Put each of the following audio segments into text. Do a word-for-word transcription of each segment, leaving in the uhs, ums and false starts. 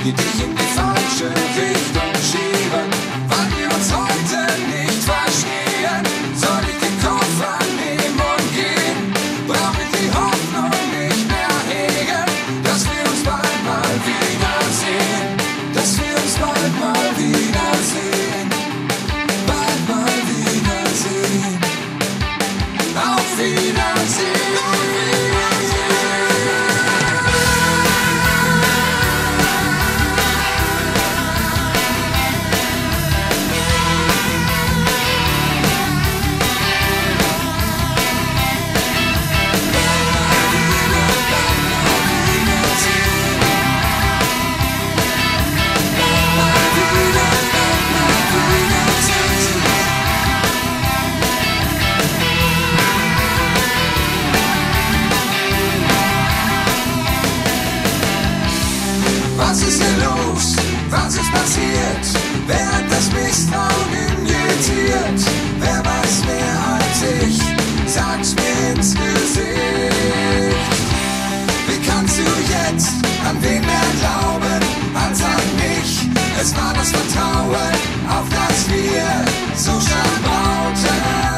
die dich in die falsche Richtung schieben, weil wir uns heute nicht verstehen. Soll ich den Koffer nehmen und gehen? Brauch ich die Hoffnung nicht mehr hegen, dass wir uns bald mal wiedersehen, dass wir uns bald mal wiedersehen, bald mal wiedersehen, auf Wiedersehen. Was ist hier los? Was ist passiert? Wer hat das Misstrauen injiziert? Wer weiß mehr als ich? Sag's mir ins Gesicht. Wie kannst du jetzt an wen mehr glauben als an mich? Es war das Vertrauen, auf das wir so stark bauten.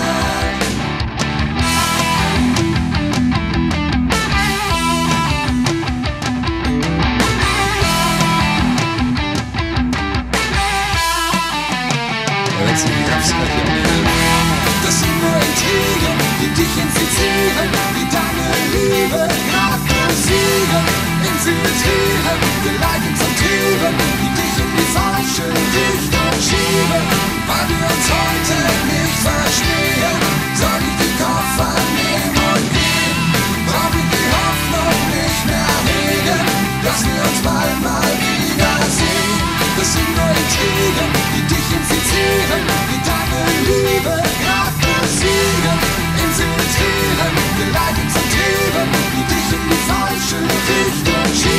Das sind nur Intrigen, die dich infizieren, die deine Liebe grad besiegen. Infiltrieren, geleitet von Trieben, die dich in die falsche Richtung schieben. Weil wir uns heute nicht verstehen, soll ich die Koffer nehmen und gehen. Brauch ich die Hoffnung nicht mehr hegen, dass wir uns bald mal wiedersehen. Das sind nur Intrigen, die dich infizieren, die deine Liebe grad besiegen. Infiltrieren, geleitet von Trieben, die dich in die falsche Richtung schieben.